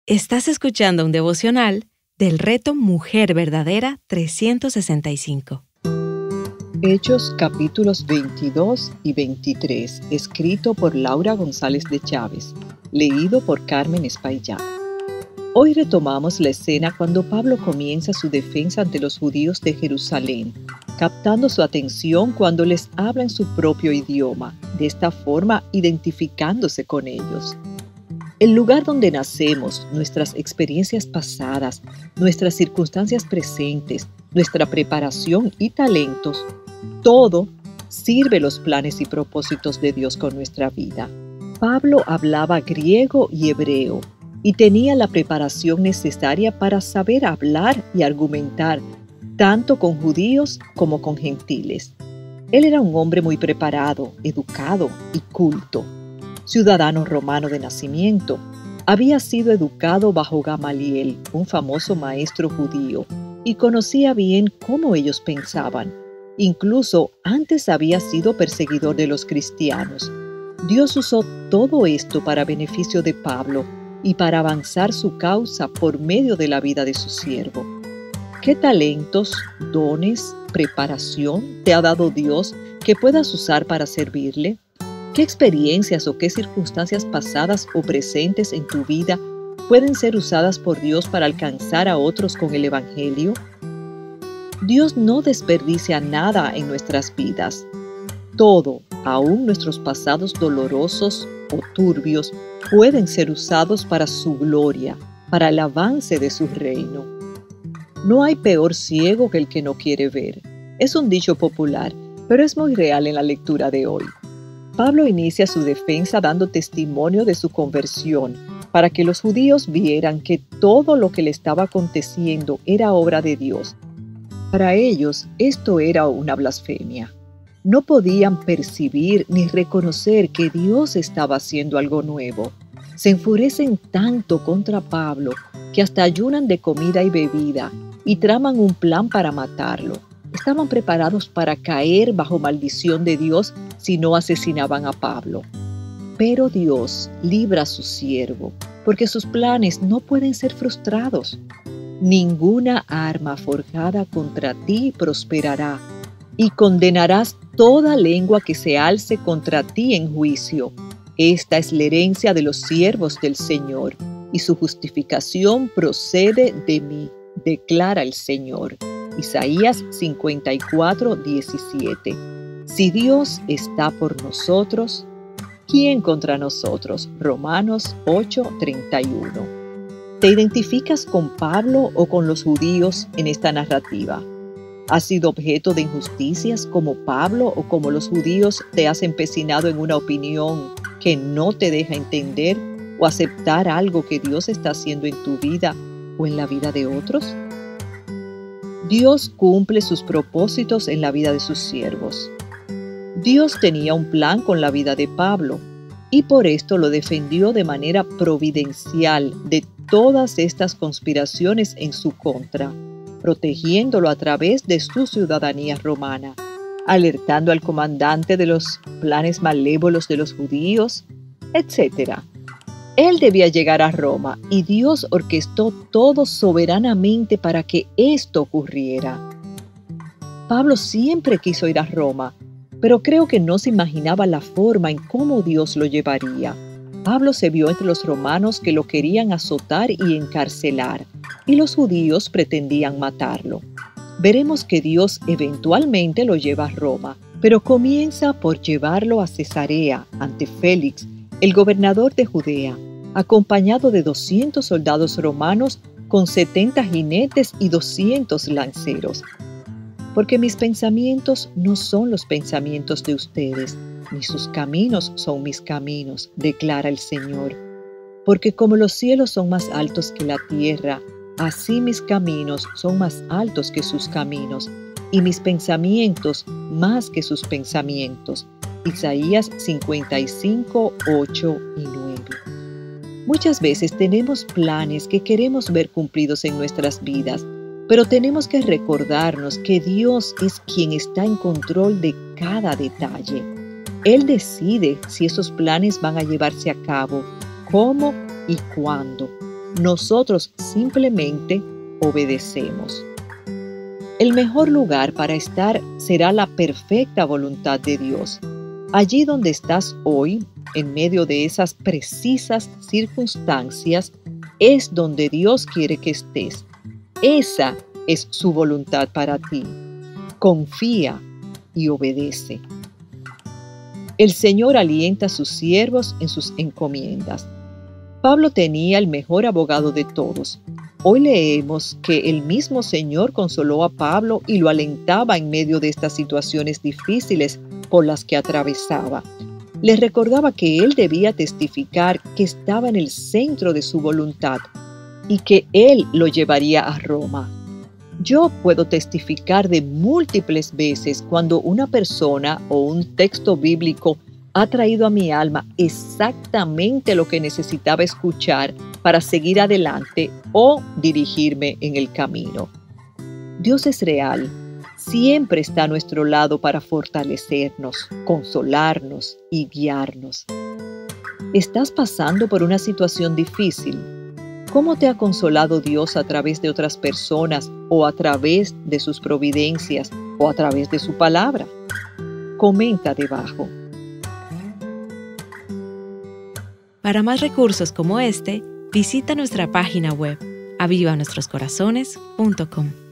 Estás escuchando un devocional del Reto Mujer Verdadera 365. Hechos capítulos 22 y 23, escrito por Laura González de Chávez, leído por Carmen Espaillá. Hoy retomamos la escena cuando Pablo comienza su defensa ante los judíos de Jerusalén, captando su atención cuando les habla en su propio idioma, de esta forma identificándose con ellos. El lugar donde nacemos, nuestras experiencias pasadas, nuestras circunstancias presentes, nuestra preparación y talentos, todo sirve los planes y propósitos de Dios con nuestra vida. Pablo hablaba griego y hebreo y tenía la preparación necesaria para saber hablar y argumentar tanto con judíos como con gentiles. Él era un hombre muy preparado, educado y culto. Ciudadano romano de nacimiento, había sido educado bajo Gamaliel, un famoso maestro judío, y conocía bien cómo ellos pensaban. Incluso antes había sido perseguidor de los cristianos. Dios usó todo esto para beneficio de Pablo y para avanzar su causa por medio de la vida de su siervo. ¿Qué talentos, dones, preparación te ha dado Dios que puedas usar para servirle? ¿Qué experiencias o qué circunstancias pasadas o presentes en tu vida pueden ser usadas por Dios para alcanzar a otros con el Evangelio? Dios no desperdicia nada en nuestras vidas. Todo, aún nuestros pasados dolorosos o turbios, pueden ser usados para su gloria, para el avance de su reino. No hay peor ciego que el que no quiere ver. Es un dicho popular, pero es muy real en la lectura de hoy. Pablo inicia su defensa dando testimonio de su conversión, para que los judíos vieran que todo lo que le estaba aconteciendo era obra de Dios. Para ellos, esto era una blasfemia. No podían percibir ni reconocer que Dios estaba haciendo algo nuevo. Se enfurecen tanto contra Pablo que hasta ayunan de comida y bebida y traman un plan para matarlo. Estaban preparados para caer bajo maldición de Dios si no asesinaban a Pablo. Pero Dios libra a su siervo, porque sus planes no pueden ser frustrados. Ninguna arma forjada contra ti prosperará, y condenarás toda lengua que se alce contra ti en juicio. Esta es la herencia de los siervos del Señor, y su justificación procede de mí, declara el Señor. Isaías 54:17. Si Dios está por nosotros, ¿quién contra nosotros? Romanos 8:31. ¿Te identificas con Pablo o con los judíos en esta narrativa? ¿Has sido objeto de injusticias como Pablo o como los judíos te has empecinado en una opinión que no te deja entender o aceptar algo que Dios está haciendo en tu vida o en la vida de otros? Dios cumple sus propósitos en la vida de sus siervos. Dios tenía un plan con la vida de Pablo y por esto lo defendió de manera providencial de todas estas conspiraciones en su contra, protegiéndolo a través de su ciudadanía romana, alertando al comandante de los planes malévolos de los judíos, etc. Él debía llegar a Roma y Dios orquestó todo soberanamente para que esto ocurriera. Pablo siempre quiso ir a Roma, pero creo que no se imaginaba la forma en cómo Dios lo llevaría. Pablo se vio entre los romanos que lo querían azotar y encarcelar, y los judíos pretendían matarlo. Veremos que Dios eventualmente lo lleva a Roma, pero comienza por llevarlo a Cesarea ante Félix, el gobernador de Judea, acompañado de 200 soldados romanos con 70 jinetes y 200 lanceros. Porque mis pensamientos no son los pensamientos de ustedes, ni sus caminos son mis caminos, declara el Señor. Porque como los cielos son más altos que la tierra, así mis caminos son más altos que sus caminos, y mis pensamientos más que sus pensamientos. Isaías 55, 8 y 9. Muchas veces tenemos planes que queremos ver cumplidos en nuestras vidas, pero tenemos que recordarnos que Dios es quien está en control de cada detalle. Él decide si esos planes van a llevarse a cabo, cómo y cuándo. nosotros simplemente obedecemos. El mejor lugar para estar será la perfecta voluntad de Dios. Allí donde estás hoy, en medio de esas precisas circunstancias, es donde Dios quiere que estés. Esa es su voluntad para ti. Confía y obedece. El Señor alienta a sus siervos en sus encomiendas. Pablo tenía el mejor abogado de todos. Hoy leemos que el mismo Señor consoló a Pablo y lo alentaba en medio de estas situaciones difíciles por las que atravesaba. Le recordaba que él debía testificar que estaba en el centro de su voluntad y que él lo llevaría a Roma. Yo puedo testificar de múltiples veces cuando una persona o un texto bíblico ha traído a mi alma exactamente lo que necesitaba escuchar para seguir adelante o dirigirme en el camino. Dios es real, siempre está a nuestro lado para fortalecernos, consolarnos y guiarnos. ¿Estás pasando por una situación difícil? ¿Cómo te ha consolado Dios a través de otras personas o a través de sus providencias o a través de su palabra? Comenta debajo. Para más recursos como este, visita nuestra página web avivanuestroscorazones.com.